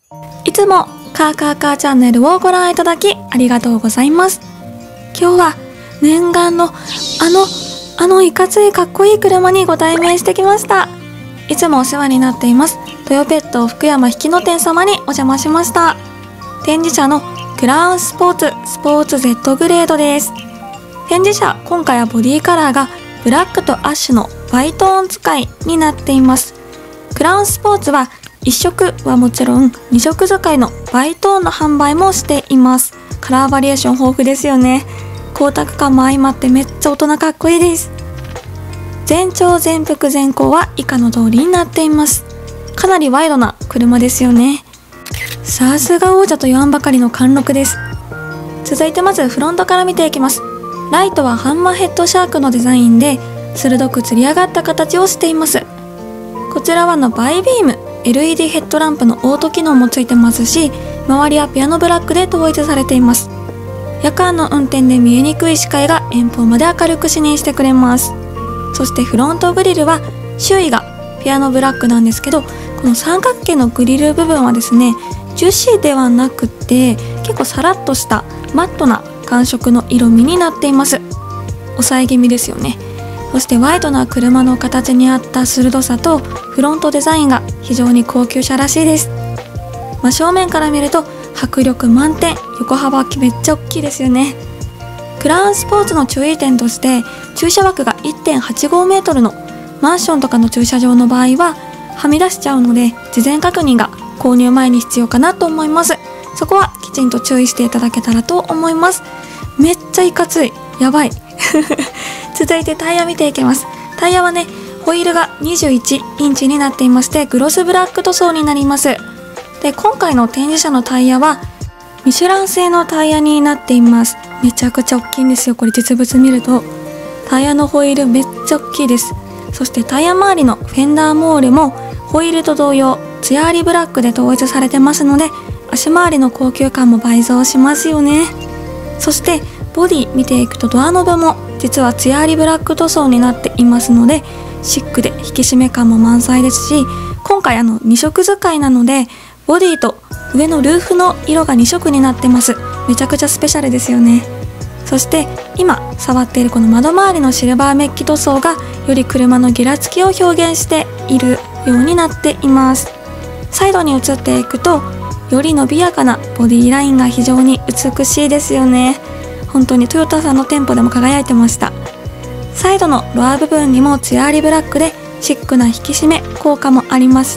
いつもカーカーカーチャンネルをご覧いただきありがとうございます。今日は念願のあのいかついかっこいい車にご対面してきました。いつもお世話になっていますトヨペット福山引野店様にお邪魔しました。展示車のクラウンスポーツ Z グレードです。展示車、今回はボディカラーがブラックとアッシュのバイトーン使いになっています。クラウンスポーツは1色はもちろん2色使いのバイトーンの販売もしています。カラーバリエーション豊富ですよね。光沢感も相まってめっちゃ大人かっこいいです。全長全幅全高は以下の通りになっています。かなりワイドな車ですよね。さすが王者と言わんばかりの貫禄です。続いてまずフロントから見ていきます。ライトはハンマーヘッドシャークのデザインで鋭く吊り上がった形をしています。こちらはバイビーム LED ヘッドランプのオート機能もついてますし、周りはピアノブラックで統一されています。夜間の運転で見えにくい視界が遠方まで明るく視認してくれます。そしてフロントグリルは周囲がピアノブラックなんですけど、この三角形のグリル部分はですね、樹脂ではなくて結構サラッとしたマットな感触の色味になっています。抑え気味ですよね。そしてワイドな車の形に合った鋭さとフロントデザインが非常に高級車らしいです。正面から見ると迫力満点、横幅めっちゃ大きいですよね。クラウンスポーツの注意点として、駐車枠が 1.85 メートルのマンションとかの駐車場の場合ははみ出しちゃうので、事前確認が購入前に必要かなと思います。そこはきちんと注意していただけたらと思います。めっちゃいかつい、やばい続いてタイヤ見ていきます。タイヤはね、ホイールが21インチになっていまして、グロスブラック塗装になります。で、今回の展示車のタイヤはミシュラン製のタイヤになっています。めちゃくちゃ大きいんですよ。これ実物見るとタイヤのホイールめっちゃ大きいです。そしてタイヤ周りのフェンダーモールもホイールと同様ツヤありブラックで統一されてますので、足回りの高級感も倍増しますよね。そしてボディ見ていくとドアノブも実はツヤありブラック塗装になっていますので、シックで引き締め感も満載ですし、今回2色使いなのでボディと上のルーフの色が2色になってます。めちゃくちゃスペシャルですよね。そして今触っているこの窓周りのシルバーメッキ塗装がより車のギラつきを表現しているようになっています。サイドに移っていくとより伸びやかなボディラインが非常に美しいですよね。本当にトヨタさんの店舗でも輝いてました。サイドのロア部分にもツヤありブラックでシックな引き締め効果もありまして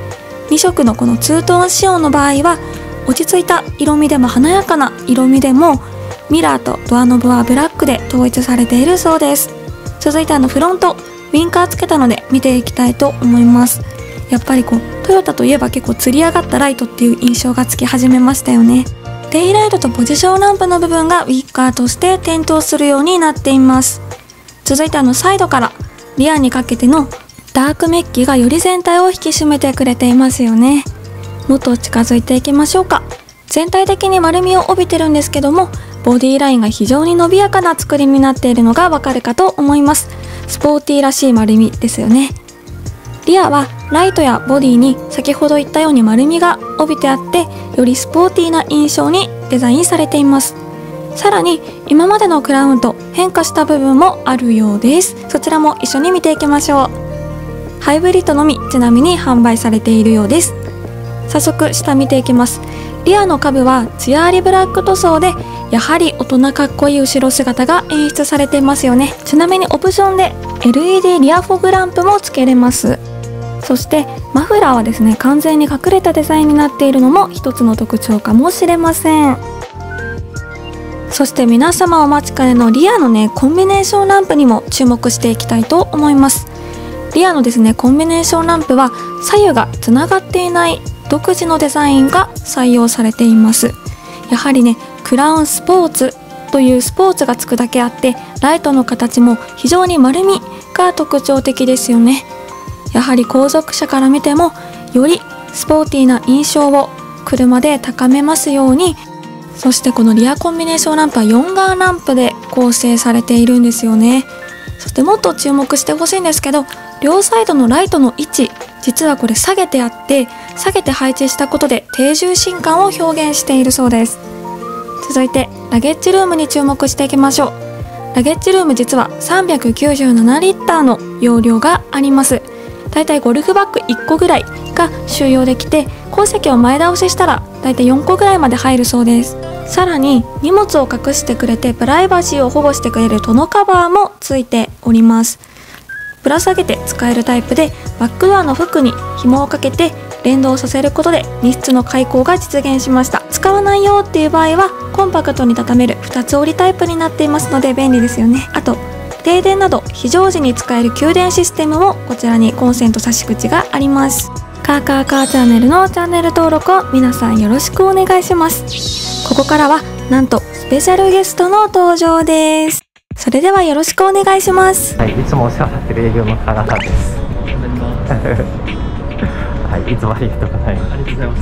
、2色のこのツートーン仕様の場合は落ち着いた色味でも華やかな色味でもミラーとドアノブはブラックで統一されているそうです。続いてフロントウィンカーつけたので見ていきたいと思います。やっぱりトヨタといえば結構吊り上がったライトっていう印象がつき始めましたよね。デイライトとポジションランプの部分がウィンカーとして点灯するようになっています。続いてサイドからリアにかけてのダークメッキがより全体を引き締めてくれていますよね。もっと近づいていきましょうか。全体的に丸みを帯びてるんですけども、ボディラインが非常に伸びやかな作りになっているのがわかるかと思います。スポーティーらしい丸みですよね。リアはライトやボディに先ほど言ったように丸みが帯びてあって、よりスポーティーな印象にデザインされています。さらに今までのクラウンと変化した部分もあるようです。そちらも一緒に見ていきましょう。ハイブリッドのみちなみに販売されているようです。早速下見ていきます。リアの下部はツヤありブラック塗装で、やはり大人かっこいい後ろ姿が演出されていますよね。ちなみにオプションで LED リアフォグランプもつけれます。そしてマフラーはですね、完全に隠れたデザインになっているのも一つの特徴かもしれません。そして皆様お待ちかねのリアのコンビネーションランプにも注目していきたいと思います。リアのですね、コンビネーションランプは左右がつながっていない独自のデザインが採用されています。やはりクラウンスポーツというスポーツがつくだけあって、ライトの形も非常に丸みが特徴的ですよね。やはり後続車から見てもよりスポーティーな印象を車で高めますように、そしてこのリアコンビネーションランプは4ガーランプで構成されているんですよね。そしてもっと注目してほしいんですけど、両サイドのライトの位置、実はこれ下げてあって、 下げて配置したことで低重心感を表現しているそうです。続いてラゲッジルームに注目していきましょう。ラゲッジルーム実は397リッターの容量があります。だいたいゴルフバッグ1個ぐらいが収容できて、後席を前倒ししたらだいたい4個ぐらいまで入るそうです。さらに荷物を隠してくれてプライバシーを保護してくれるトノカバーもついております。ぶら下げて使えるタイプで、バックドアのフックに紐をかけて連動させることで荷室の開口が実現しました。使わないよっていう場合はコンパクトに畳める2つ折りタイプになっていますので便利ですよね。あと停電など非常時に使える給電システムもこちらにコンセント差し口があります。カーカーカーチャンネルのチャンネル登録を皆さんよろしくお願いします。ここからはなんとスペシャルゲストの登場です。それではよろしくお願いします。 はい、いつもお世話になってる営業の加賀さんです。はい、いつもありがとうございます。ありがとうございます。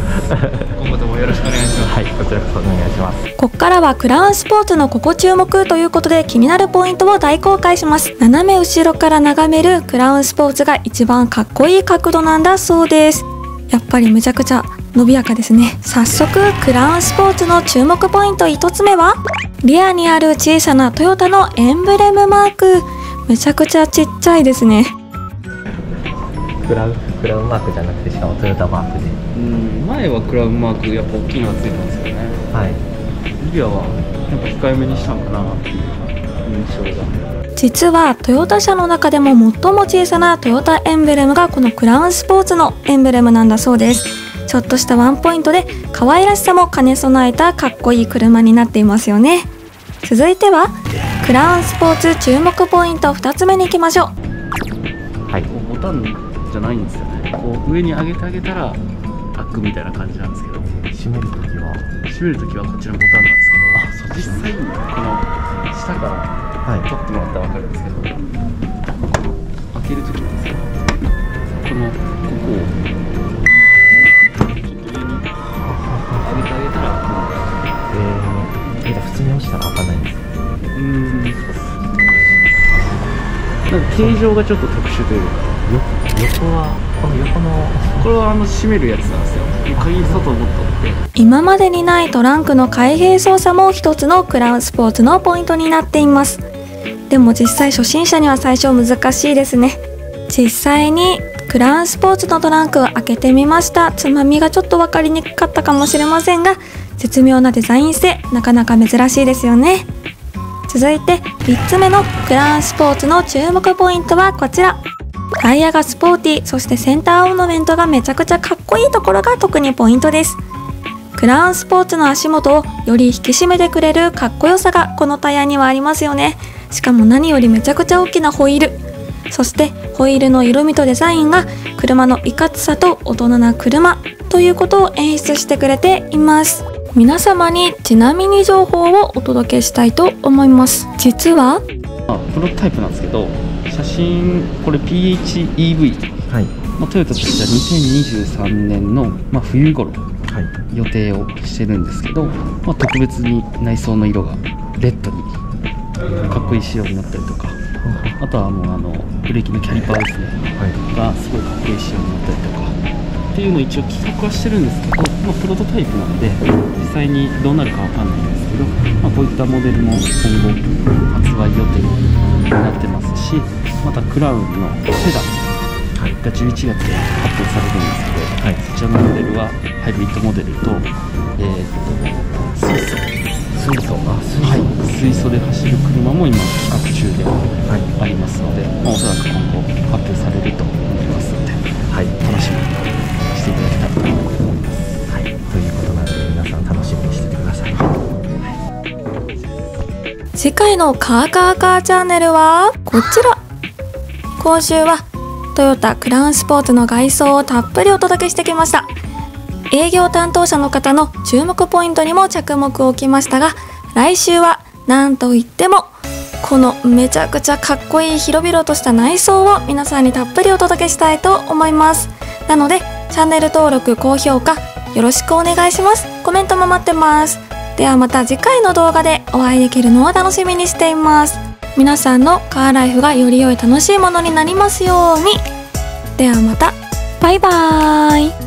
今後ともよろしくお願いします。はい、こちらこそお願いします。 ここからはクラウンスポーツのここ注目ということで、気になるポイントを大公開します。斜め後ろから眺めるクラウンスポーツが一番かっこいい角度なんだそうです。やっぱりめちゃくちゃ伸びやかですね。早速クラウンスポーツの注目ポイント1つ目は、リアにある小さなトヨタのエンブレムマーク。めちゃくちゃちっちゃいですね。 クラウンマークじゃなくて、しかもトヨタマークで、 前はクラウンマークやっぱ大きいのがついてますよね。 はい、 リアはなんか控えめにしたのかなっていう印象が。 実はトヨタ車の中でも最も小さなトヨタエンブレムがこのクラウンスポーツのエンブレムなんだそうです。ちょっとしたワンポイントで可愛らしさも兼ね備えたかっこいい車になっていますよね。続いてはクラウンスポーツ注目ポイント2つ目に行きましょう。 はい、ボタンじゃないんですよね。こう上に上げてあげたら開くみたいな感じなんですけど、 閉めるときはこっちのボタンなんですけど、実際にこの下から取ってもらったら分かるんですけど、開けるときなんですよ。ここをちょっと上に上げてあげたら普通に押したら開かないんですか？ なんか形状がちょっと特殊というか、 横はこの横のこれは閉めるやつなんですよ。鍵外持っとって、 今までにないトランクの開閉操作も一つのクラウンスポーツのポイントになっています。でも実際初心者には最初難しいですね。実際にクラウンスポーツのトランクを開けてみました。つまみがちょっと分かりにくかったかもしれませんが、絶妙なデザイン性、なかなか珍しいですよね。続いて3つ目のクラウンスポーツの注目ポイントはこちら。タイヤがスポーティー、そしてセンターオーナメントがめちゃくちゃかっこいいところが特にポイントです。クラウンスポーツの足元をより引き締めてくれるかっこよさがこのタイヤにはありますよね。しかも何よりめちゃくちゃ大きなホイール、そしてホイールの色味とデザインが車のいかつさと大人な車ということを演出してくれています。皆様にちなみに情報をお届けしたいと思います。実はプロトタイプなんですけど、写真これ PHEV、トヨタとしては2023年の、冬頃、予定をしてるんですけど、特別に内装の色がレッドにかっこいい仕様になったりとか、あとはもうブレーキのキャリパーですね、がすごいかっこいい仕様になったりとかっていうのを一応企画はしてるんですけど、プロトタイプなので実際にどうなるかわかんないんですけど、こういったモデルも今後発売予定になってますし、またクラウンのセダンが11月で発表されるんですけど、そちらのモデルはハイブリッドモデルと、水素で走る車も今企画中でありますので、おそらく今後発表されると思いますので、楽しみにしていただけたらと思います。 ということなので皆さん楽しみにしててください。 次回のカーカーカーチャンネルはこちら。今週はトヨタクラウンスポーツの外装をたっぷりお届けしてきました。営業担当者の方の注目ポイントにも着目を置きましたが、来週はなんといってもこのめちゃくちゃかっこいい広々とした内装を皆さんにたっぷりお届けしたいと思います。なのでチャンネル登録、高評価よろしくお願いします。コメントも待ってます。ではまた次回の動画でお会いできるのを楽しみにしています。皆さんのカーライフがより良い楽しいものになりますように。ではまた、バイバーイ。